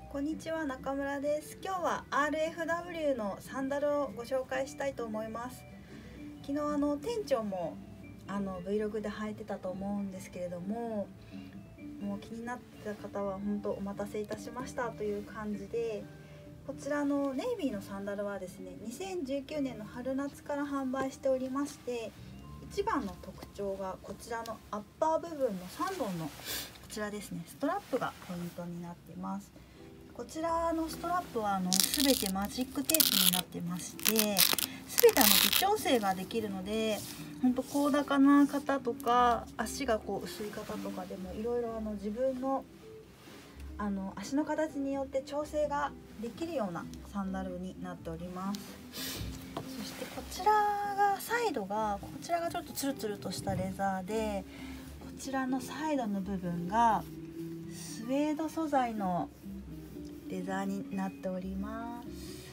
こんにちは、中村です。今日は RFW のサンダルをご紹介したいと思います。昨日店長もVlog で履いてたと思うんですけれども、もう気になってた方は本当お待たせいたしましたという感じで、こちらのネイビーのサンダルはですね、2019年の春夏から販売しておりまして、一番の特徴がこちらのアッパー部分の3本のこちらですね、ストラップがポイントになっています。こちらのストラップは全てマジックテープになってまして、全て微調整ができるので、本当高高な方とか足が薄い方とかでもいろいろ自分の足の形によって調整ができるようなサンダルになっております。そしてこちらがサイドがこちらがちょっとツルツルとしたレザーで、こちらのサイドの部分がスウェード素材のレザーになっております。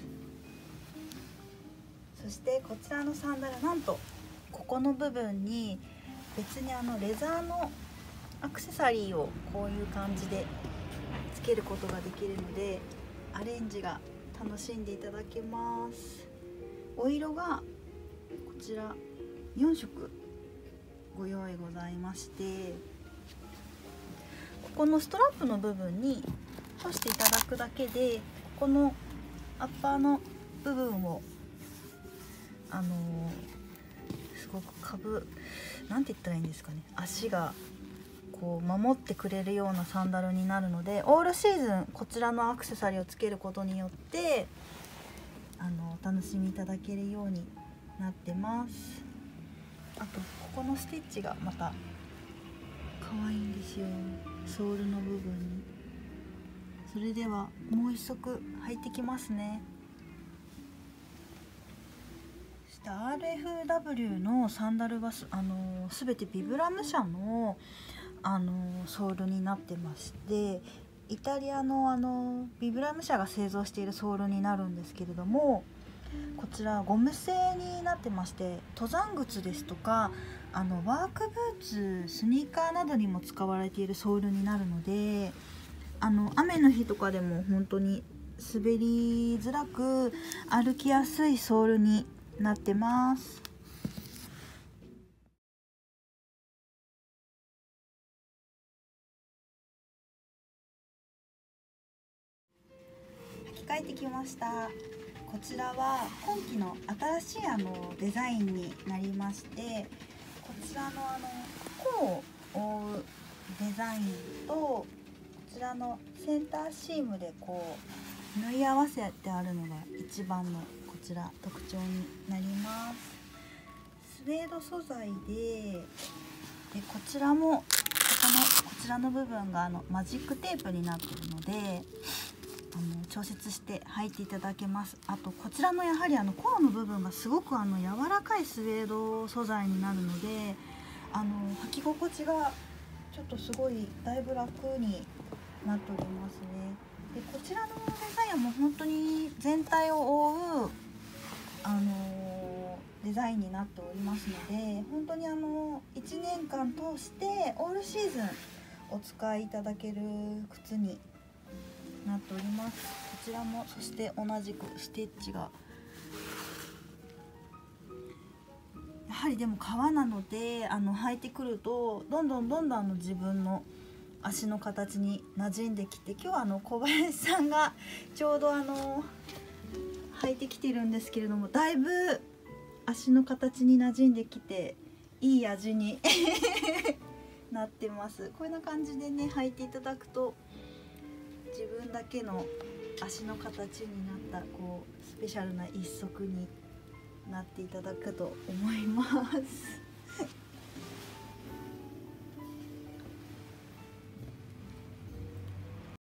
そしてこちらのサンダル、なんとここの部分に別にレザーのアクセサリーをこういう感じでつけることができるので、アレンジが楽しんでいただけます。お色がこちら4色ご用意ございまして、ここのストラップの部分に通していただくだけで、ここのアッパーの部分をすごくなんて言ったらいいんですかね、足が守ってくれるようなサンダルになるので、オールシーズンこちらのアクセサリーをつけることによってお楽しみいただけるようになってます。あとここのステッチがまた可愛いんですよ、ソールの部分に。それではもう一足履いてきますね。そして RFW のサンダルは全てビブラム社のソールになってまして、イタリアのビブラム社が製造しているソールになるんですけれども、こちらゴム製になってまして、登山靴ですとかワークブーツ、スニーカーなどにも使われているソールになるので、雨の日とかでも本当に滑りづらく歩きやすいソールになってます。履き替えてきました。こちらは今季の新しいデザインになりまして、こちらの甲を覆うデザインと、こちらのセンターシームで縫い合わせてあるのが一番のこちら特徴になります。スウェード素材でこちらもこちらの部分がマジックテープになっているので、調節して履いていただけます。あとこちらのやはり甲の部分がすごく柔らかいスウェード素材になるので、履き心地がちょっとすごいだいぶ楽になっておりますね。でこちらのデザインはもう本当に全体を覆うデザインになっておりますので、本当に1年間通してオールシーズンお使いいただける靴になっております。こちらもそして同じくステッチがやはりでも革なので履いてくるとどんどん自分の足の形に馴染んできて、今日は小林さんがちょうど履いてきてるんですけれども、だいぶ足の形に馴染んできていい味になってます。こんな感じでね履いていただくと、自分だけの足の形になったスペシャルな一足になっていただくと思います。